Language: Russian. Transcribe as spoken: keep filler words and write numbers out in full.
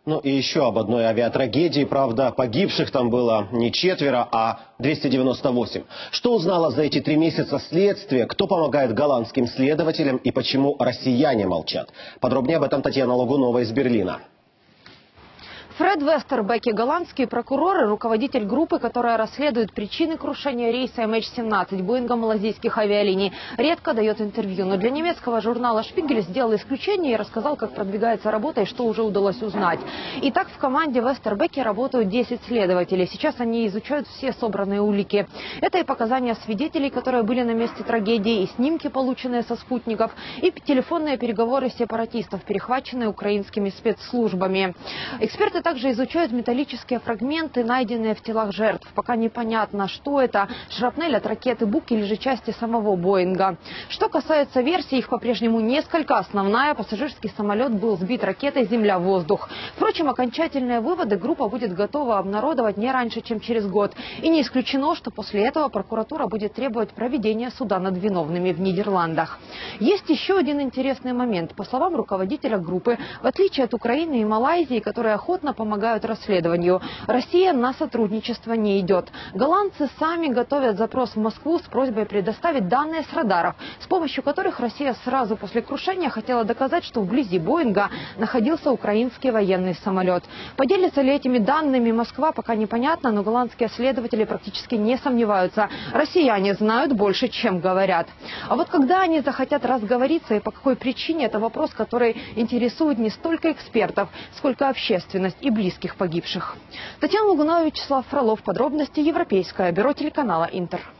Ну и еще об одной авиатрагедии. Правда, погибших там было не четверо, а двести девяносто восемь. Что узнало за эти три месяца следствие? Кто помогает голландским следователям и почему россияне молчат? Подробнее об этом Татьяна Логунова из Берлина. Фред Вестербеке, голландский прокурор и руководитель группы, которая расследует причины крушения рейса эм эйч семнадцать Боинга малазийских авиалиний, редко дает интервью. Но для немецкого журнала «Шпигель» сделал исключение и рассказал, как продвигается работа и что уже удалось узнать. Итак, в команде Вестербеке работают десять следователей. Сейчас они изучают все собранные улики. Это и показания свидетелей, которые были на месте трагедии, и снимки, полученные со спутников, и телефонные переговоры сепаратистов, перехваченные украинскими спецслужбами. Эксперты также изучают металлические фрагменты, найденные в телах жертв. Пока непонятно, что это – шрапнель от ракеты «Бук» или же части самого Боинга. Что касается версий, их по-прежнему несколько. Основная – пассажирский самолет был сбит ракетой «Земля-воздух». Впрочем, окончательные выводы группа будет готова обнародовать не раньше, чем через год. И не исключено, что после этого прокуратура будет требовать проведения суда над виновными в Нидерландах. Есть еще один интересный момент. По словам руководителя группы, в отличие от Украины и Малайзии, которые охотно помогают расследованию, Россия на сотрудничество не идет. Голландцы сами готовят запрос в Москву с просьбой предоставить данные с радаров, с помощью которых Россия сразу после крушения хотела доказать, что вблизи Боинга находился украинский военный самолет. Поделится ли этими данными Москва, пока непонятно, но голландские следователи практически не сомневаются. Россияне знают больше, чем говорят. А вот когда они захотят разговориться и по какой причине, это вопрос, который интересует не столько экспертов, сколько общественность и близких погибших. Татьяна Логунова, Вячеслав Фролов. Подробности Европейское бюро телеканала «Интер».